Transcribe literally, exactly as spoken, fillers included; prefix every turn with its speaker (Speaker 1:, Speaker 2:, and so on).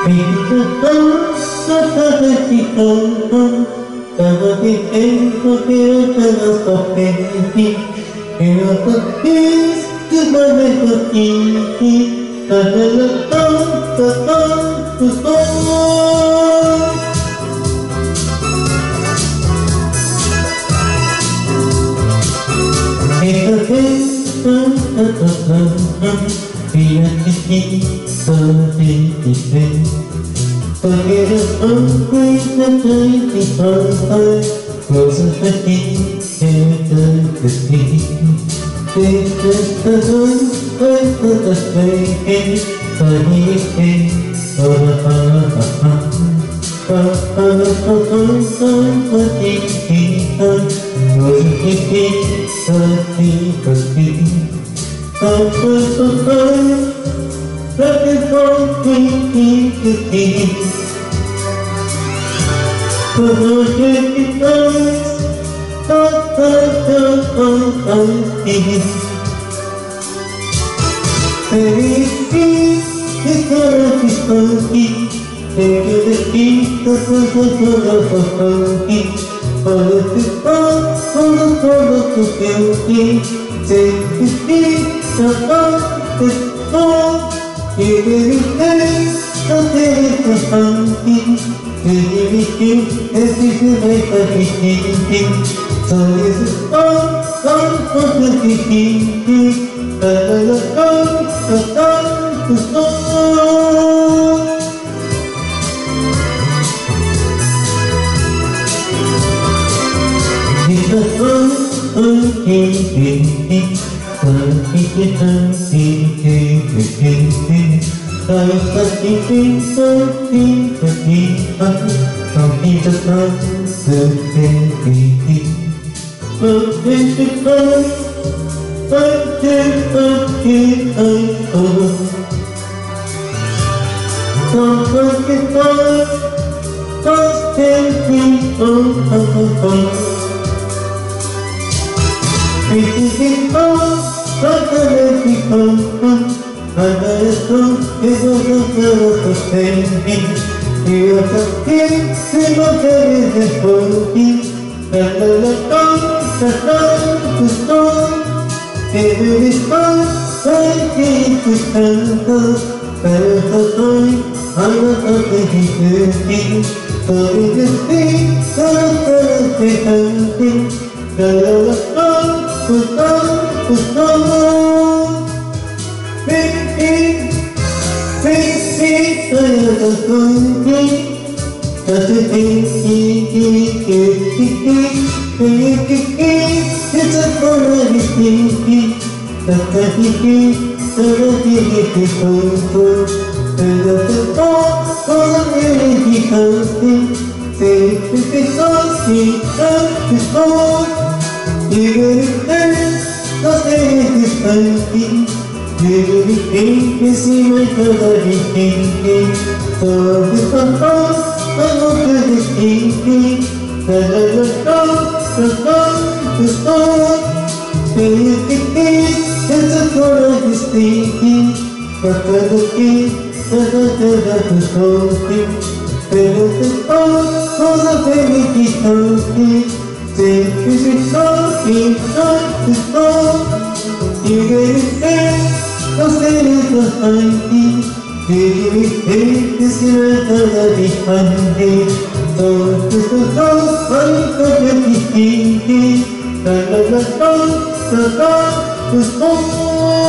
Speaker 1: Forget it, unbreak the tiny heart. Close the key, and the key. Take the gun, I put the flame. Funny thing, oh ha ha ha. Ha ha ha ha, what did he do? Was it he, what did he do? Ha ha ha ha. Let it go, we to be. The world it goes, da da da da da da. Very deep, it's gonna be funky. Take it deep, da da da da da funky. Follow the path, follow follow the beauty. Take it deep, da da da da. Give it thanks, I'll take it funky. Give it you, as if you make a beginning. So is it all, all for the beginning. Da da da da, da da da da. It's a fun, funky beginning. Funky, funky, funky. I was thinking, something to be up, something to come to be. But it's the fun, until until I go. Someone is fun, just thinking of a fun. This is fun, but I let it come. I let go, it was a little pain. You have to keep, see my head is broken. And I let go, the time to stop. It is fun, I keep to stand up. There's a time, I was not thinking. So it is me, I'm gonna be happy. And I let go, the time to stop. Thinking, thinking, I was thinking. Just a thinking, thinking, thinking, thinking. It's a fun of thinking. Just a thinking, so I did it to come. And that's a thought, all I'm really becoming. Say, if it's something, it's gone. Even if there's nothing is funky. You be thinking, see my brother be thinking. So if I'm wrong, I'm not good at thinking. Then I look down, look down, look down. Then you think it's a corner he's thinking. But I look in, then I tell her to something. Then I look out, cause I baby keep talking. Say, if it's something, not to stop. You get it there. No sé lo funky, give me faith, this is the behind. So to the house, I could be thinking. La la la la la la la.